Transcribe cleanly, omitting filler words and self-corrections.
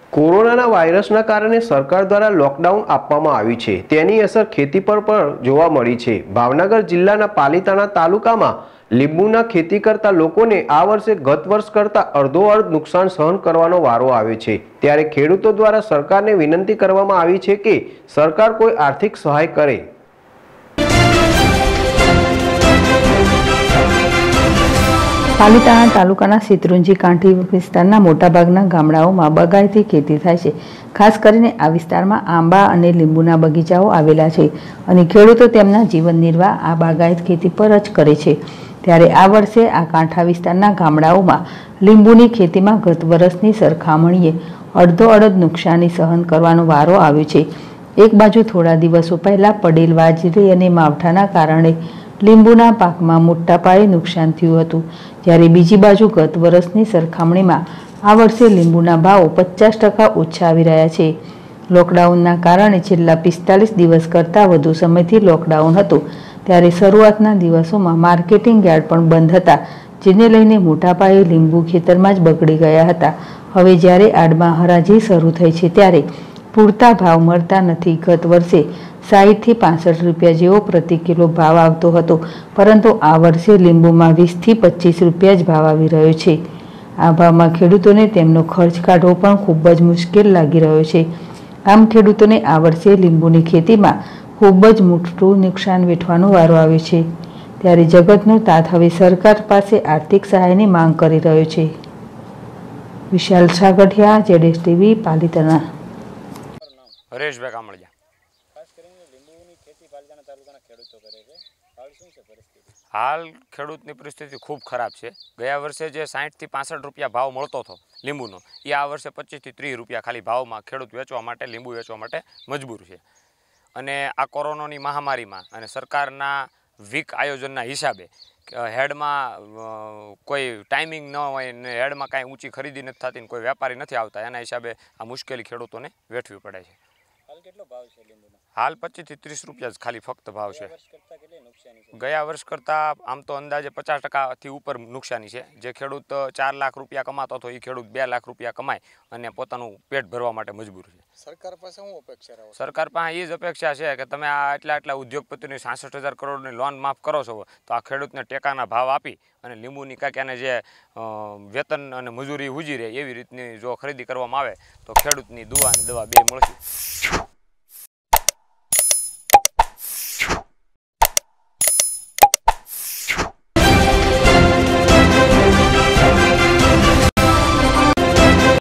Corona વાયરસના કારણે સરકાર દ્વારા લોકડાઉન આપવામાં આવ્યું છે, તેની અસર ખેતી પર પણ જોવા મળી છે। ભાવનગર જિલ્લાના પાલિતાણા તાલુકામાં લીંબુના ખેતી કરતા લોકોને આ વર્ષે ગત વર્ષ કરતાં અડધોઅડધ નુકસાન સહન કરવાનો વારો આવ્યો છે। ત્યારે ખેડૂતો દ્વારા સરકારને વિનંતી કરવામાં આવી છે કે સરકાર કોઈ આર્થિક સહાય કરે। પાલિતાણા તાલુકાના શેત્રુંજી કાંઠી વિસ્તારના મોટાભાગના ગામડાઓમાં બાગાયતી ખેતી થાય છે। ખાસ કરીને આ વિસ્તારમાં આંબા અને લીંબુના બગીચાઓ આવેલા છે અને ખેડૂતો તેમના જીવન નિર્વાહ આ બાગાયત ખેતી પર જ કરે છે। ત્યારે આ વર્ષે આ કાંઠા વિસ્તારના ગામડાઓમાં લીંબુની ખેતીમાં ગત વર્ષની સરખામણીએ અડધોઅડધ નુકસાની સહન કરવાનો વારો આવ્યો છે। એક બાજુ થોડા દિવસો પહેલા પડેલ વાજરી અને માવઠાના કારણે લીંબુના પાકમાં મોટા પાયે નુકસાન થયું હતું, જ્યારે બીજી બાજુ ગત વર્ષની સરખામણીમાં આ વર્ષે લીંબુના ભાવ 50% ઓછા આવી રહ્યા છે। લોકડાઉનના કારણે છેલ્લા 45 દિવસ કરતાં વધુ સમયથી લોકડાઉન હતું, ત્યારે શરૂઆતના દિવસોમાં માર્કેટિંગ યાર્ડ પણ બંધ હતા, જેને લઈને મોટા પાયે લીંબુ ખેતરમાં જ બગડી ગયા હતા। હવે જ્યારે આડમાં હરાજી શરૂ થઈ છે ત્યારે પૂરતા ભાવ મળતા નથી। ગત વર્ષે 60 થી 65 રૂપિયા જેવો પ્રતિ કિલો ભાવ આવતો હતો, પરંતુ આ વર્ષે લીંબુમાં 20 થી 25 રૂપિયા જ ભાવ આવી રહ્યો છે। આ ભાવમાં ખેડૂતોને તેમનો ખર્ચ કાઢવો પણ ખૂબ જ મુશ્કેલ લાગી રહ્યો છે। આમ ખેડૂતોને આ વર્ષે લીંબુની ખેતીમાં ખૂબ જ મોટું નુકસાન વેઠવાનો વારો આવ્યો છે। ત્યારે જગતનો તાત હવે સરકાર પાસે આર્થિક સહાયની માંગ કરી રહ્યો છે। વિશાલ સાગઠિયા, જેડેશ ટીવી, પાલિતાણા। હરેશભાઈ કામળિયા। હાલ ખેડૂતની પરિસ્થિતિ ખૂબ ખરાબ છે। ગયા વર્ષે જે 60 થી 65 રૂપિયા ભાવ મળતો હતો લીંબુનો, એ આ વર્ષે 25 થી 30 રૂપિયા ખાલી ભાવમાં ખેડૂત વેચવા માટે, લીંબુ વેચવા માટે મજબૂર છે। અને આ કોરોનાની મહામારીમાં અને સરકારના વીક આયોજનના હિસાબે હેડમાં કોઈ ટાઈમિંગ ન હોય ને હેડમાં કાંઈ ઊંચી ખરીદી નથી થતી ને કોઈ વેપારી નથી આવતા, એના હિસાબે આ મુશ્કેલી ખેડૂતોને વેઠવી પડે છે। હાલ કેટલો ભાવ છે લીંબુનો? હાલ 25 થી 30 રૂપિયા જ ખાલી ફક્ત ભાવ છે। ગયા વર્ષ કરતાં આમ તો અંદાજે 50% ઉપર નુકસાની છે। જે ખેડૂત 4 લાખ રૂપિયા કમાતો હતો એ ખેડૂત 2 લાખ રૂપિયા કમાય અને પોતાનું પેટ ભરવા માટે મજબૂર છે। સરકાર પાસે શું અપેક્ષા રહે? સરકાર પાસે એ જ અપેક્ષા છે કે તમે આ આટલા ઉદ્યોગપતિની 66,000 કરોડની લોન માફ કરો છો, તો આ ખેડૂતને ટેકાના ભાવ આપી અને લીંબુની કાંઈક એને જે વેતન અને મજૂરી હુજી રહે એવી રીતની જો ખરીદી કરવામાં આવે તો ખેડૂતની દુવા અને દવા બે મળશે।